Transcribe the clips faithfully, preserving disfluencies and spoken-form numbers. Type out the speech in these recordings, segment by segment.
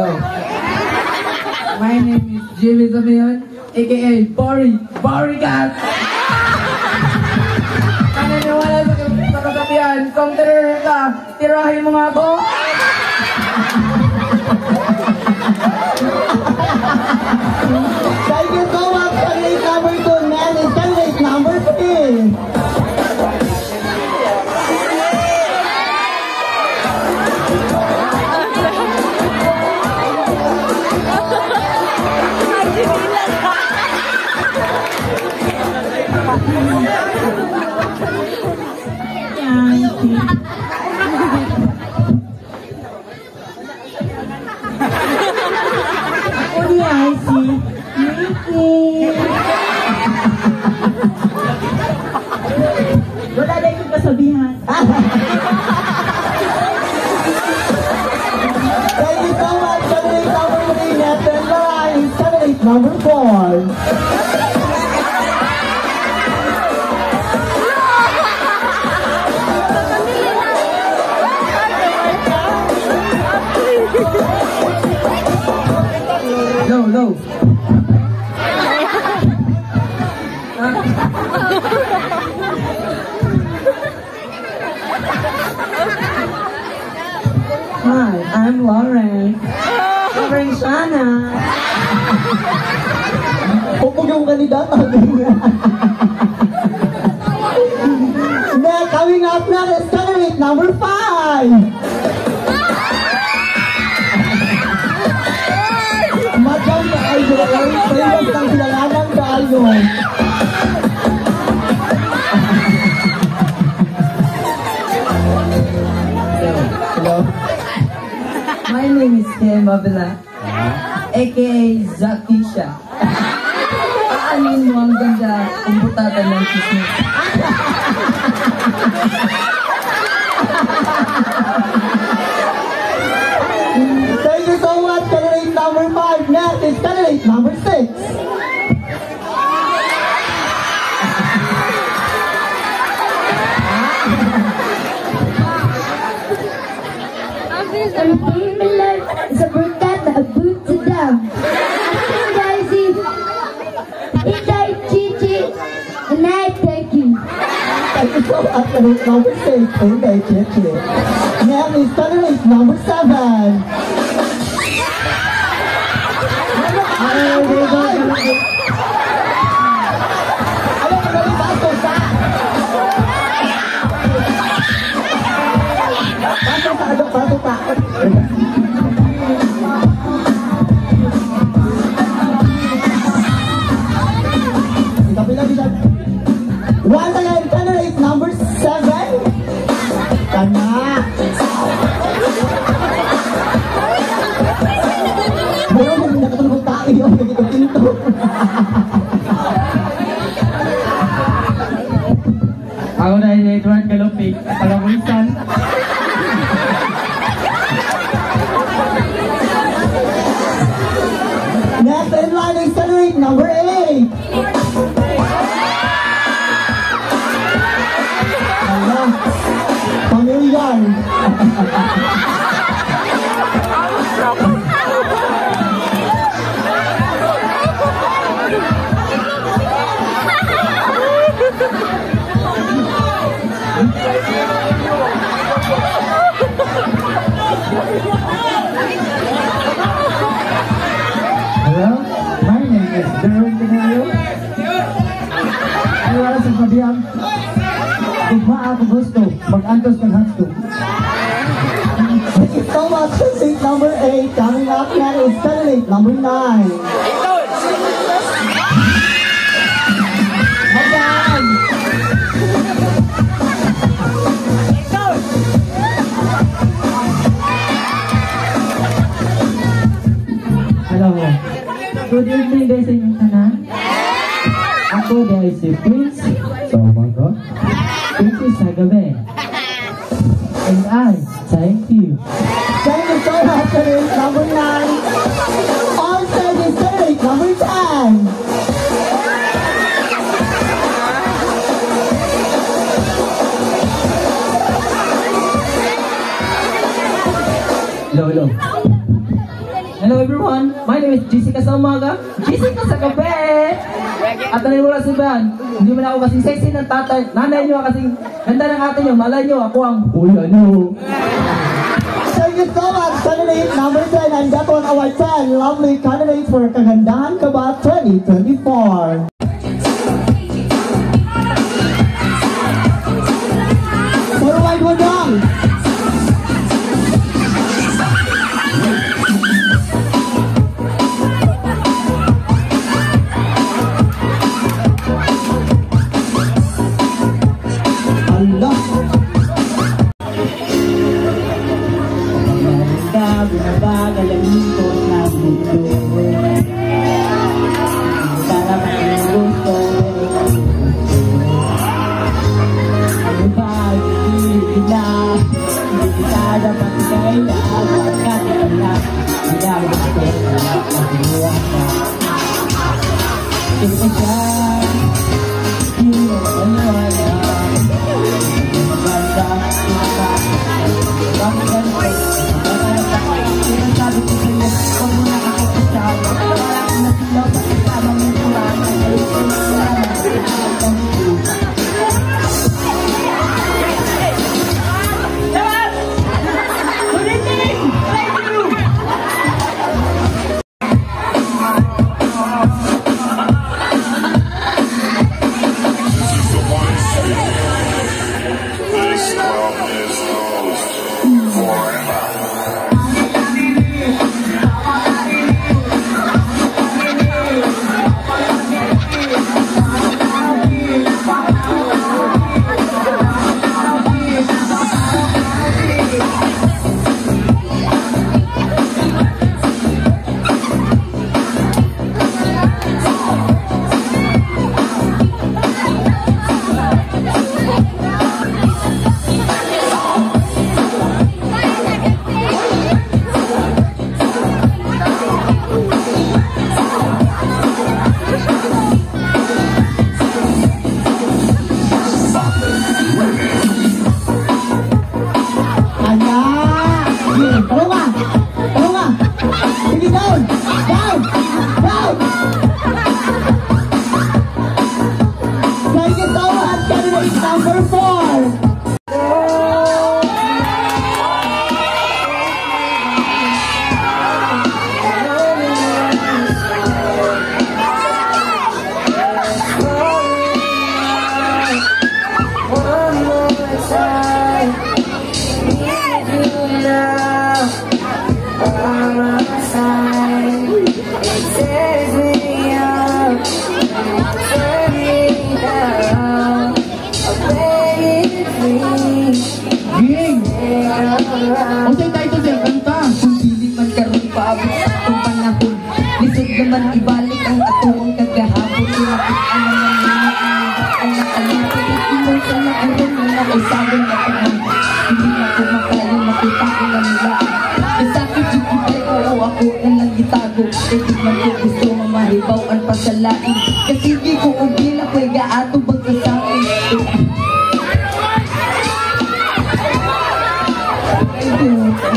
Hello. My name is Jimmy Zamion, aka Bori, Bori Cat. Naniniwala sa kagabihan, kung terror ka, tirahin mo nga ako. Thank you so much, candidate number two, man, and candidate number three. Ako ni Icy, Mickey. Wala na yung kasabihan. Thank you so much, candidate number three, Nathan Line, candidate number four. Low, low. Hi, I'm Lauren. Lauren Shana. Pupog yung kandidato. Now, coming up now is candidate number five. Madam na ay dalawarin famous ng silanganang kayo. Hello. My name is Kim Abela, aka Zakisha. Aanin mo ang ganda kung butatan ng kismis. Thank you so much, candidate number five. Next is candidate number six. I'm being alive. It's a berkat na abut sa dam. Aking daisy. Itay chichi. And I thank you. Thank you so much, candidate number six. Hindi, chichi. Next is candidate number seven. Ay, ay, ay, ay. Ano ka galing ba ito sa? Pato pa, ano, pato pa. Kapila, kapila. Once again, candidate number seven. Tama. Mayroon mo nakatulog tayo. Nagkito-pinto. Ako na yung Edward Galupig, Palawisan. Next in line is candidate number eight. Hala, familiar. Hello, my name is Darren Canario. Ay wala sa sabihan. Kung ako gusto, mag-antos ng hasto. Thank you so much, candidate number eight. Coming up now is candidate number nine. Hanggang! Hello. Good evening guys sa inyong tanan. Ako dahil si Prince. So, mga Prince sa gabi. And I thank you. Thank you so much, candidate number nine. On stage is candidate number ten. Lolo. Hello everyone, my name is Jessica sa umaga, Jessica sa gabi! At naniwala sa iban, hindi man ako kasing sexy ng tatay, nanay nyo kasing ganda ng ate nyo, malay nyo, ako ang kuya nyo. Thank you so much, candidate number ten, and that one our ten lovely candidates for Kagandahan Ka Ba twenty twenty-four. Forward mo dong! Allah! Binabagal ang ikot ng mundo. Para maging gusto. Ano ba hindi na? Hindi kita dapat kailangan. Pagkat ito na, hindi gusto na magbuwag na. Ito siya, yung ano-ano. Maganda, maganda. Bakit ganito? Sinasabi ko sa'yo, huwag mo nakakapasyaw. Wala akong nasilaw sa kasama ng kurang. Ayun ko na kurang. Ayun ko na kurang. Lahat! Good evening! Thank you! This world is yours forever. naman ibalik ang atuang kagahapon. Tinapit ang naman nila ang nakalipin. Inon sa nakarong na naisagong na tanan. Hindi na kumakain, makita ko na nila. Kasakit yung ibay, oo ako na lang itago. E di man ko gusto mamahibaw ang pasalain. Kasi di ko ubila ko'y gaato bagkasakin. Thank you.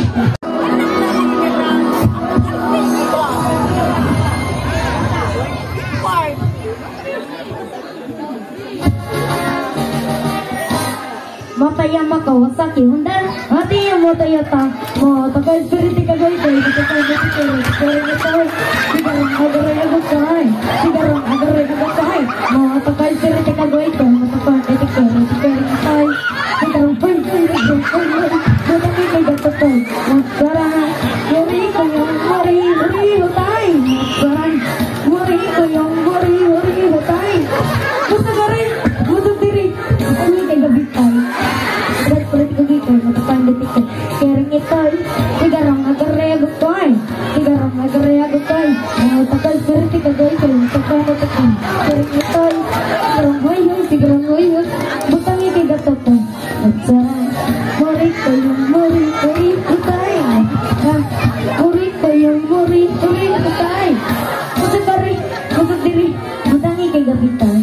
Mataya makawasaki Honda hati yang motayata mo takai spirit kagoi koi takai beti koi koi koi sigaran agare agosai sigaran agare agosai mo takai spirit kagoi koi mo takai beti koi koi koi sigaran pun koi koi koi mo takai koi gato mo sekarang mori koyong mori mori hotai sekarang mori koyong mori mori hotai mo sekarang mo diri ini kay gabitai kulit kulit ko matapan detik ko kering itoy sigarang agarego koy sigarang agarego koy mo takal spirit kagoy ko matapan detik ko kering itoy sigarang hoy hoy sigarang hoy hoy butang iki gato ko atsa mori ko yung mori mori utay ha mori ko yung mori mori utay musa kari musa diri butang iki gabitan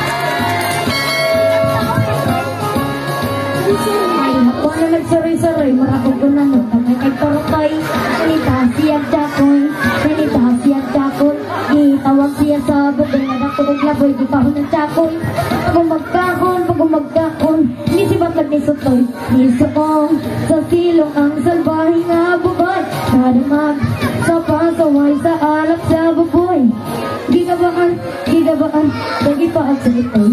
Ako na nagsaray-saray, marabog ko na nung kamay kay Torotoy. Nalita siya Jacoy, nalita siya Jacoy. Itawag siya sa bugay na nakutog laboy, di pa ho ng Jacoy. Pag umagkahon, pag umagkahon, ni si Batlag ni Sotoy. Nisakong sa silong ang salbahe nga bubay. Nadamag sa pasaway sa alap sa buboy. Gigabaan, gigabaan, lagi pa at sa itoy.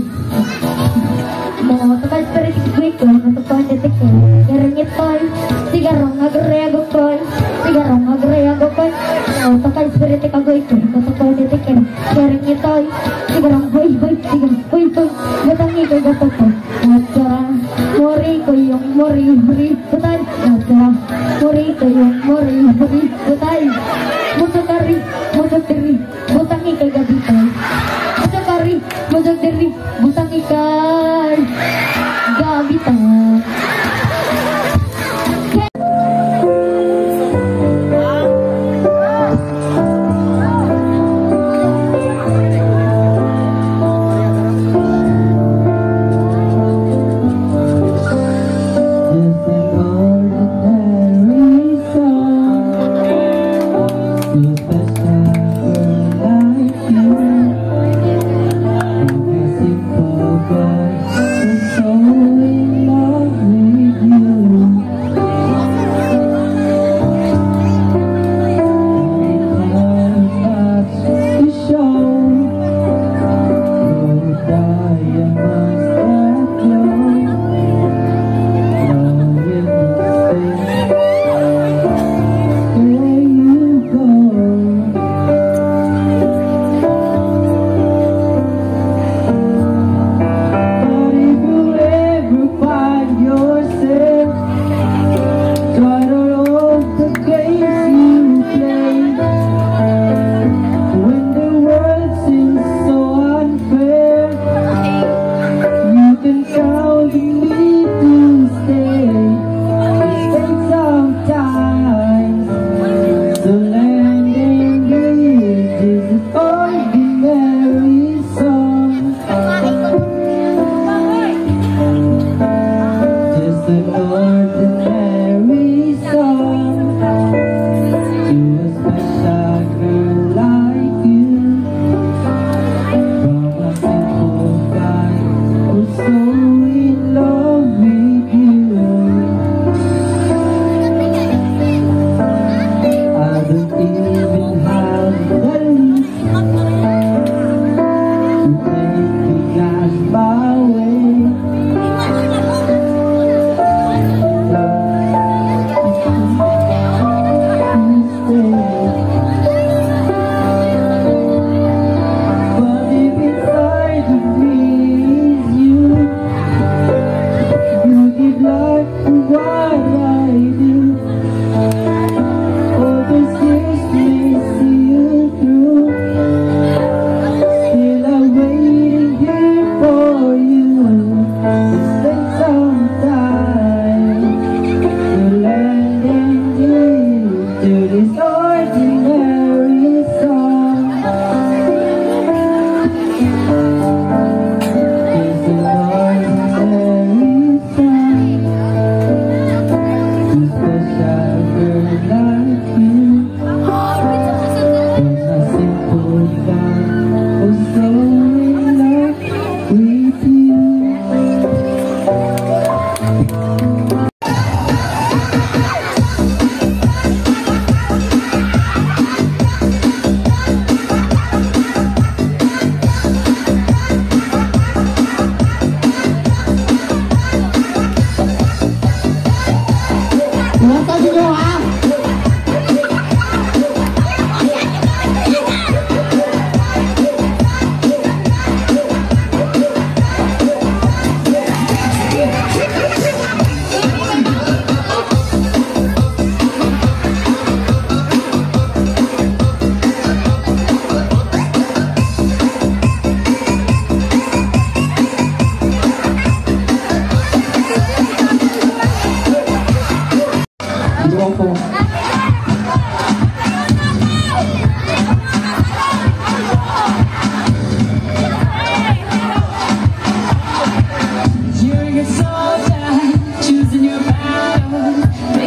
Mo takal spirit quick ko, natutoy titik ko. Karang itoy, sigarong agrego koy, sigarong agrego koy. Mo takal spirit ikagoy ko, natutoy titik ko. Karang itoy, sigarong hoy hoy, sigarong hoy hoy. Gatangi ko gato ko. Matsara, mori ko yung mori mori butay. Matsara, mori ko yung mori mori butay. Musakari, musakari, butangi kay gabitay. Musakari, musakari, butangi kay gabitay. You're a soldier, choosing your battle.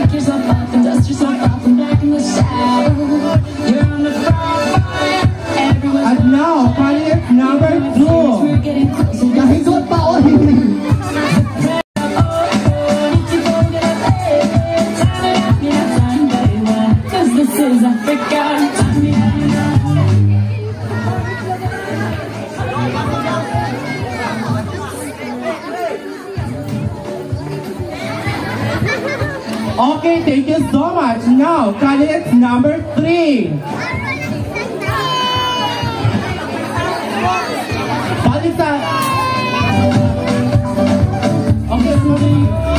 you so much. Now, candidate number three. Palita. Okay, sorry.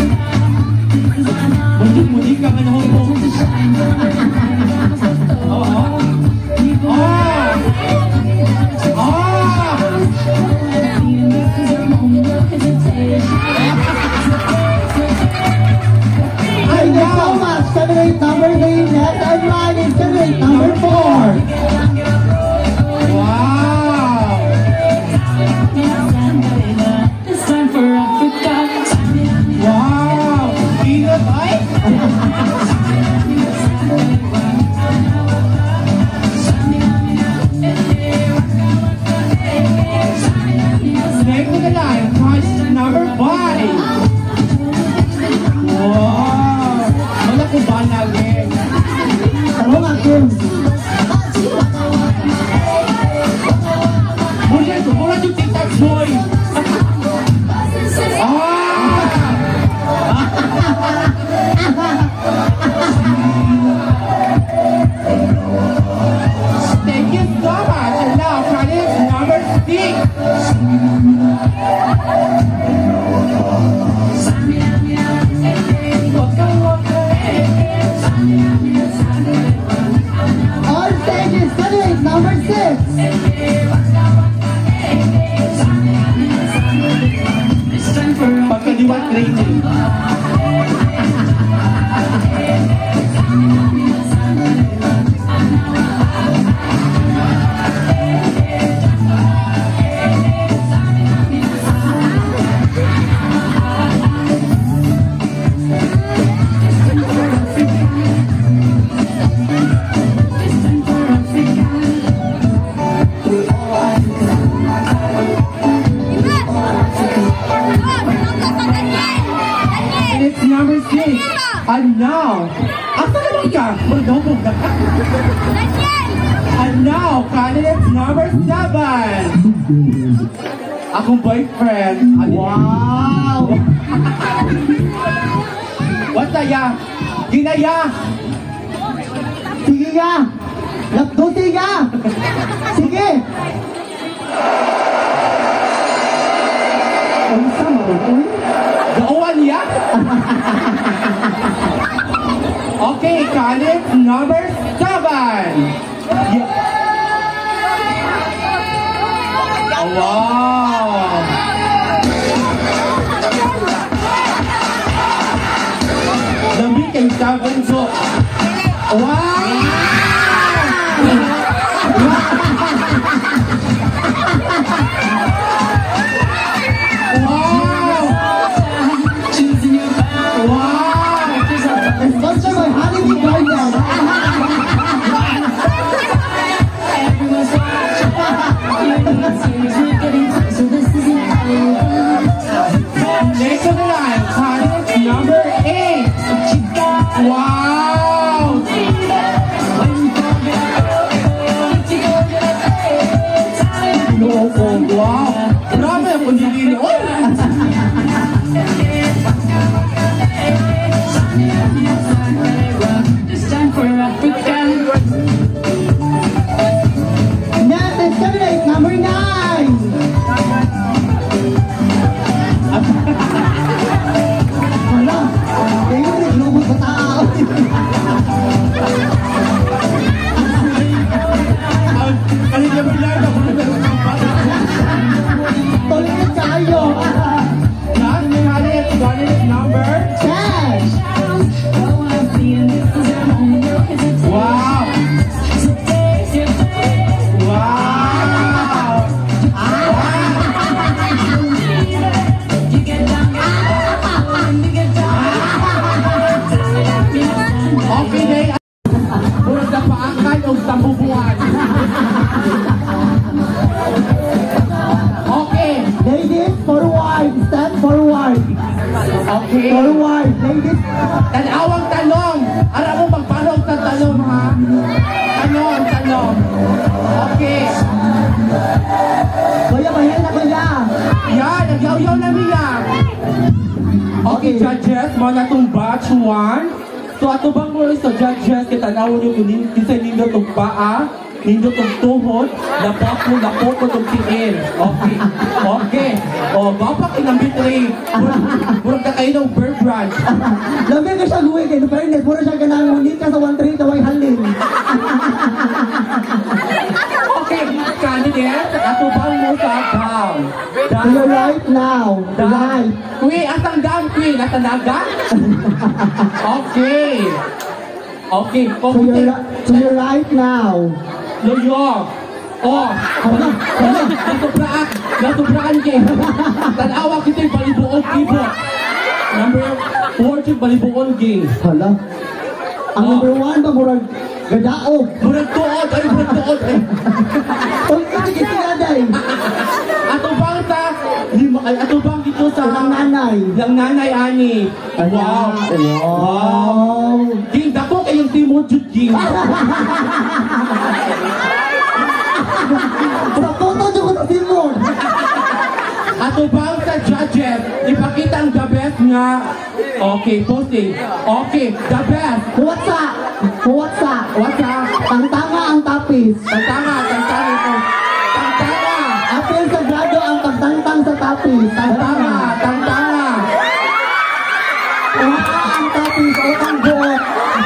Mudik-mudik ka ka na mo. Oo. Oh! Oh! Thank you so much. Candidate number three. Next in line is candidate number four. Wow! It's time for Africa. Wow! Peanut ay? Next to the line, candidate number five. Wow! Wala ko ba naging? Tarong akin. Mula ito, mula yung TikTok boy! Thank you so much. And now, candidate number six. On stage is candidate number six. Pagkaliwat training. And it's number six. And now, asa naman ka? Magdobog na ka. And now, candidate number seven. Akong boyfriend. Wow! What's that ya? Ginaya! Sige nga! Lapduti nga! Sige! Ang sama rin, uy. Gauwan ya? Okay, candidate number seven. Yeah. Oh, wow! Lamig kay seven so. Wow! Wow! Wow! Sponsor by Honey Garden. Everyone's watching. We're getting closer. This isn't over. Next on the line, candidate number eight. Wow! No, oh, wow! Grabe ang pagiging oh! It's time for Africa. Next is candidate number nine. Wala. Kaya yung naglubog sa tao. Ano niya ba yan? Tuloy tayo. Last candidate, candidate number Ten. wow! Wow! Okay, day. Murag na paangkan o tambubuan. Okay. Ladies, forward. Stand forward. Okay. Forward. Ladies. Tanawang talong. Ara mo magpanong sa talong, ha? Tanong, talong. Okay. Kuya, mahal na kuya. Yan, nagyaw-yaw na niya. Okay, judges, mo na itong batch one. So ato bang mo sa judges kitanawon yung kunin kinsa nindot og paa, nindot og tuhod, lapo lapo ko og tiil. Okay. Okay. O bapak inang bitray. Murag ka kayo ng bird branch. Labi ka siya guwi kay fairness, puro siya ganang ngunit ka sa one three taway halin. Okay, candidate, ato bang mo sa down. To your right now. Right. Queen, asang down, Queen? Asang daga? Okay. Okay. To your, ri- to your right now. New York. Oh, wala, wala. Nasubraan. Nasubraan kayo. Tanawa kita yung balibuon kibo. Number four, yung balibuon game. Hala. Ang Oh. number one ba murag gadaog. Murag tuod. Ay, murag tuod. Ay. Uy, ito kisinaday. Ato bang sa, lima, ay, ato bang dito sa Ang nanay. Yang nanay ani. Wow. Wow. Ging, dako kayong Timon Jud Ging. Sa photo dyan ko sa Simon. Ato bang sa judges, ipakita ang the best nga. Okay, posting. Okay, the best. Kuwatsa. Kuwatsa. What's up? Tangtanga ang tapis. Tantanga, tantanga ito. Tantanga, Apil sa grado ang pagtangtang sa tapis. tantanga, tantanga. Kuwatsa ang tapis. Utang buot.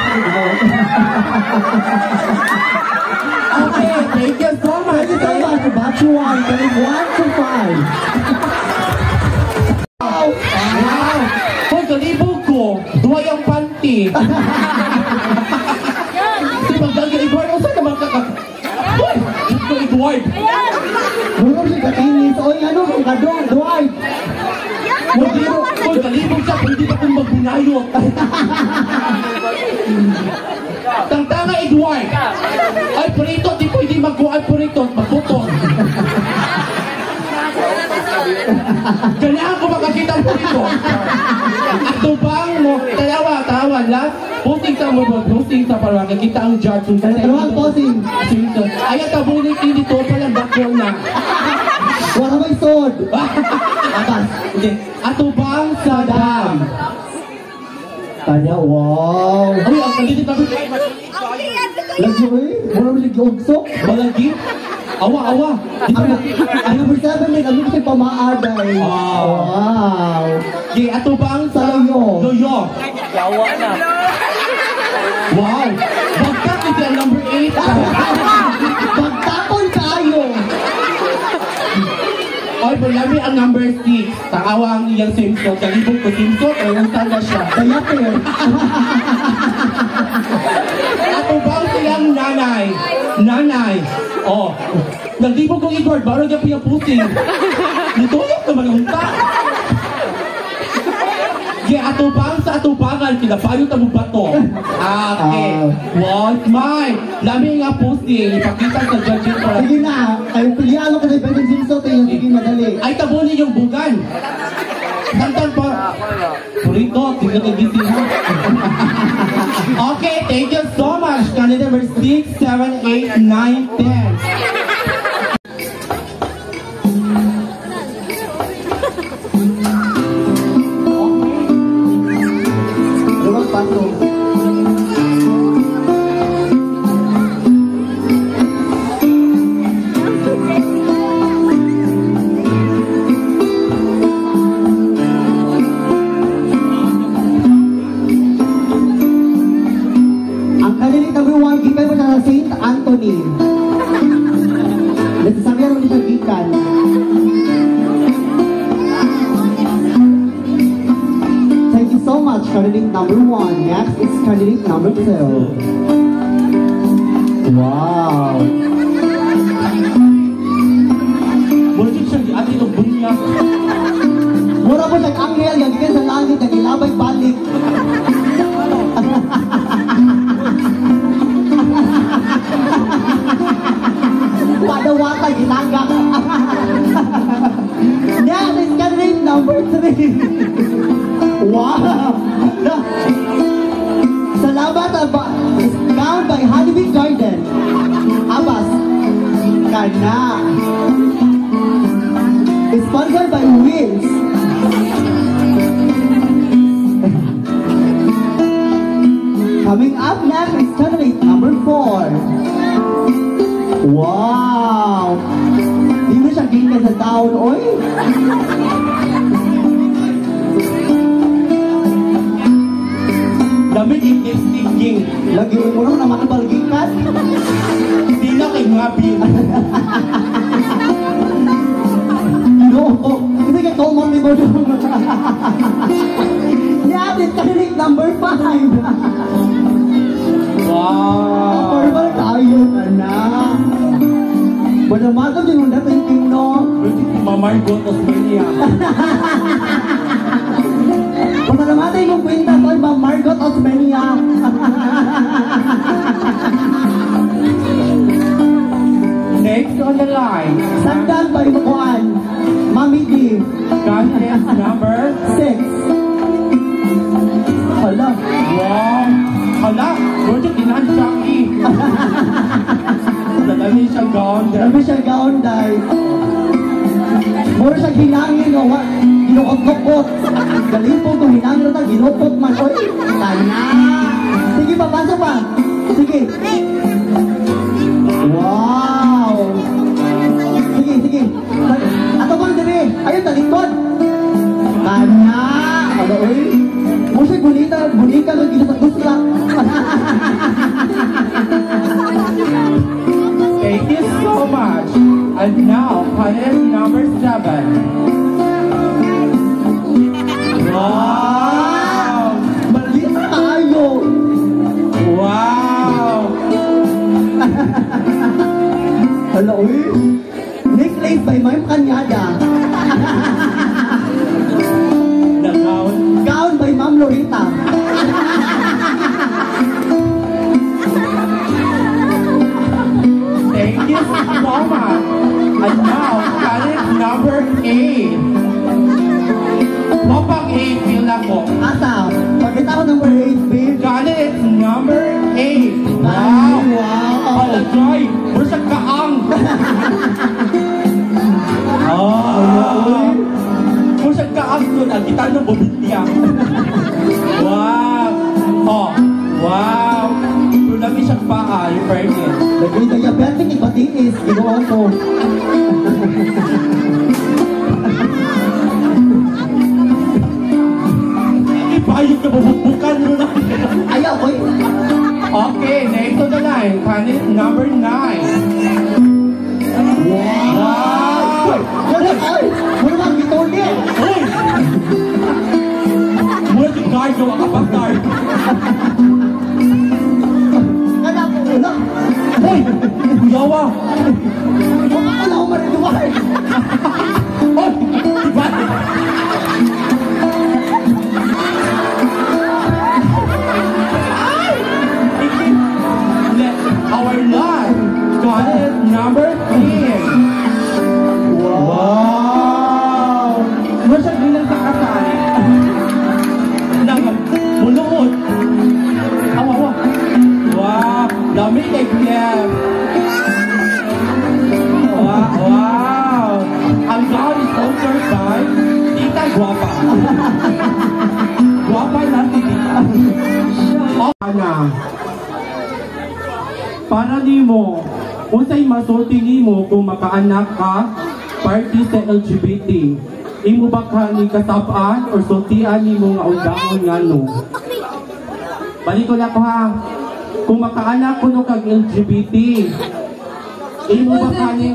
Okay, thank you so much. Thank you so much. Batch one. From one to five. Wow. Wow. Hoy, kalibog ko. Duwa yung panty. Si Magdalga Edward, o saan naman kakak... Hoy! Ito Edward! Muro si Katinis. Oy, ano kung kadong, Dwight. Hoy, hoy, kalibog siya, pwede pa kong magbunayot. Tangtanga Edward! Ay, purito, di pwede magbuhay purito, magbuton. Kailangan ko makakita ang purito. Ato bang mo, tawa, tawa, last, posting sa mo, posting sa parang, kita ang judge. Taluhan, posting. Ayaw tabunin dito, palang bakyo na. Wala may sword. Atas, hindi. Ato bang sa dam? Tanya, wow. Uy, ang kalitit na Lagi mo eh. Muro mo lagi ugsok. Malagi. Awa, awa. Ang ang number seven din, ang number pamaaday. Wow. Wow. Okay, ato bang Sa loyo. Loyo. Wow. Bagkat ito ang number eight. Pagtapon kayo. Oy, bulami ang number six. Takawa ang iyang simsot. Kalibog ko simsot. O yung tanda siya. Kaya pero. Ato bang siyang nanay? Nanay. Oh. Naglibog kong Edward. Barang niya pinaputing. Nitulog naman ang unta. Okay, atubang sa atubangan, kinapayo ta mo bato. Ah, okay. Wow, smile. Lami nga posting, ipakita sa judges para. Sige na. Ay, pilyano ka na pwedeng simso tayo. Sige, madali. Ay, tabunin yung bugan. Tantan pa. Purito, tingnan ka gising mo. Okay, thank you so much. Candidate number six, seven, eight, nine, ten. Luwag paso. Ang kanilit number one, gikan mo sa Saint Anthony. Nasasabihan mo sa gikan. Thank you so much, candidate number one. Next is candidate number two. Wow. Mula siya di atin ng bunyag. Mura po siyang anghel, gagikan sa langit, nagilabay balik. Padawata, ginanga. Next is candidate number three. Wow! Salamat Aba is found by Honeybee Garden. Abbas, Kana. Is sponsored by Wheels. Coming up next is candidate number four. Wow! Di mo siya ginga sa taon, oy? Damit ikis-iking. Lagi mo rin na makabalgikan. Hindi na kay ngabi. No, hindi kay Tolmon ni Bodo. Yeah, this candidate number five. Wow! Purple tayo na na. Wala mato din yung dating no. Mamay gotos mo niya. Kung naman yung kwenta ko, Ma'am Margot Osmania. Next on the line, Sandan by Makuan. Mami D. contest number Six. Hala. Wow! Hala! Roger, tinahan siya ki. Nadali siya gown. Grabe siya gaon dahil. Mura siya hinangin o wa. Ginukot-nukot. Galing po kung hinangin na ginukot man. Oy, tana. Sige pa, pasok pa. Sige. Wow! Sige, sige. Ato bang diri? Ayun, talikod. Tana. Ano, oy? Musa gunita, gunita kang ginusat-gusla. Thank you so much. And now, contest number seven. Wow! Maliit na tayo. Wow! Hala, uy. Necklace by Ma'am Kanyada. The gown. Gown by Ma'am Lorita. Thank you so much. And now, contest number eight. Mapang eight feel ako. Asa, pakita ko number eight, babe. Contest number eight. Wow, Wow! wow. Palagay! Wala sa kaang! Oh! Kung sa kaang doon, ang kita ng bubitya. Wow! Oh! Wow! Kung namin siyang paa, yung pregnant. Lagay na diabetic, ipatinis. Ginawa ko. Ibayog na bubukan mo na. Ayaw, oy. Okay, next on the line. Candidate number nine. Wow! Ay, ay, muna lang, gitolin. Uy! Mula si guard yung akapagdar. Kaya po, wala. Uy! Kuyawa! Huwag ako na umariduway. Uy! Diba? Our last contest number ten. Wow! Masyag bilang sa kasal. Nang buluot. Awa, awa. Wow! Dami kay Clem. Wow! Wow! Ang gown is sponsored by Tita Guapa. Guapa na si Tita. Ana. Para nimo, unsay masulti nimo kung makaanak ka party sa L G B T? Imo ba ka ni kasapaan or sultian nimo nga undangon ngano? Balik ko na ko ha. Kung makaanak ko no kag L G B T, imo ba ka ni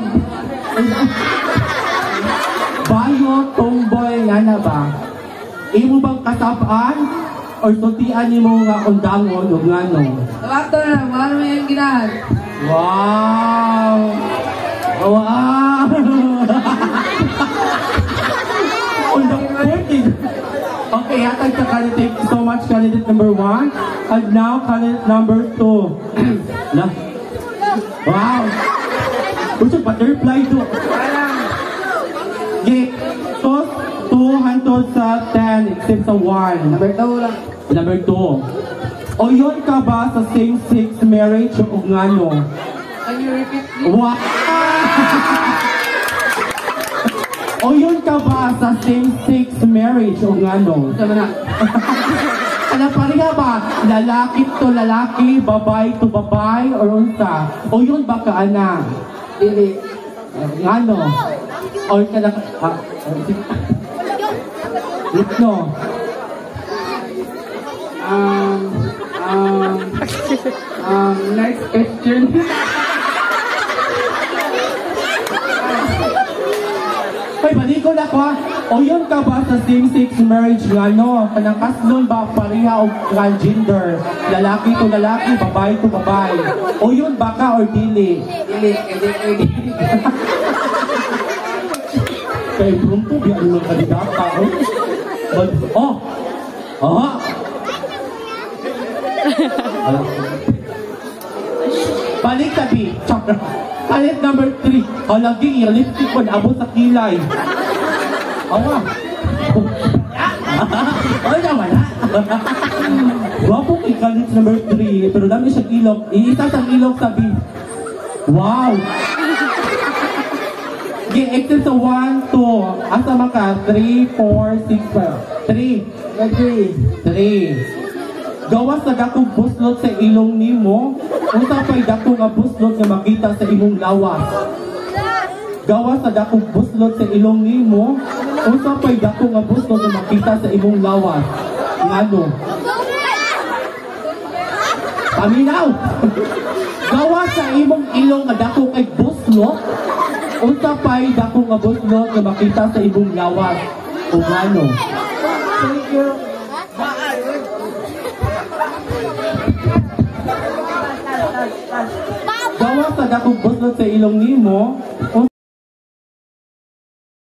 bayo tomboy nga na ba? Imo bang kasapaan or sultian nimo nga undangon ug ngano? Tawato na, wala mo yung ginahan. Wow! Wow! On the fourteenth. Okay, hatag sa candidate. Thank you so much, candidate number one. And now, candidate number two. Lah. Wow! Gusto butterfly to. Okay. So, two hundred sa ten, except sa one. Number two lang. Number two. O yun ka ba sa same-sex marriage o ngano? Can you repeat please? Wow! O yun ka ba sa same-sex marriage o ngano? Sama na. Kanang pareha ba? Lalaki to lalaki, babae to babae, or unsa? O yun ba ka, ana? Dili. Ano? Or kanang... Ha? Ito. Um... Um... Um... Next question. Ay, baliko na ko. O yun ka ba sa same-sex marriage nga, no? Kanang kaslon ba pareha o transgender? Lalaki to lalaki, babae to babae. O yun ba ka or dili? Dili, dili, dili. Kaya brunto, di ano ng kandidato, oh. But, oh! Oh! Balik tabi. Palit number three. Halagi, yung lipstick ko naabot sa kilay. Awa. Ay, naman ha. Wapo kay palit number three. Pero dami siya ilog. Iisa sa ilog sabi. Wow. Okay, exit sa one, two. Asa maka? three, four, six, five. three. three. three. Gawas sa dakong buslot sa ilong nimo, unsa pay dako nga buslot nga makita sa imong lawas. Gawas sa dakong buslot sa ilong nimo, unsa pay dako nga buslot nga makita sa imong lawas. Ngano? Paminaw. Gawas sa imong ilong nga dako kay buslot, unsa pay dako nga buslot nga makita sa imong lawas. O ngano? Thank you. Gawas sa dakong buslot sa ilong nimo,